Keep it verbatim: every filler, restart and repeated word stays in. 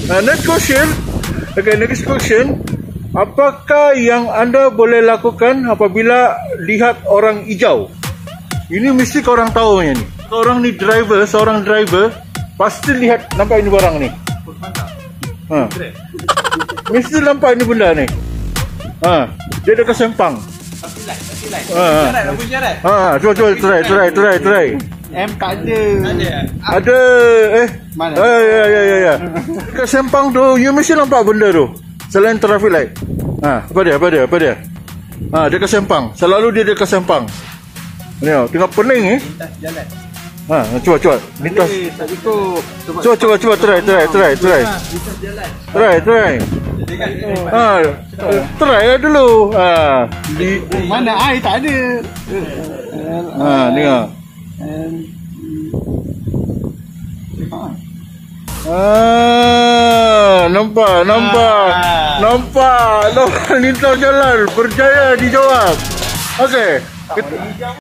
Uh, next question. Okay, next question. Apakah yang anda boleh lakukan apabila lihat orang hijau? Ini mesti korang tahu ni. Orang ni driver, seorang driver pasti lihat, nampak ini barang ni. Ha. Mesti nampak ini benda ni. Ha, dia dekat sempang. Ha. Ha, cuba cuba try try try try. M tak ada. Ada eh. Mana? Eh, ya ya ya ya. Dekat sempang tu, you mesti nampak benda tu. Selain traffic light. Ha, apa dia? Apa dia? Apa dia? Ha, dekat sempang. Selalu dia dekat sempang. Ni tengah pening eh. Jalan. Ha, cuba cuba. Lintas. Tak ikut. Cuba cuba cuba try try try try. Try try. Ha, try lah dulu. Ha, di Mana air tak ada. ha, tengok. Ah, nampak, nampak, Ah. nampak, nampak, lintas jalan, berjaya dijawab. Okey.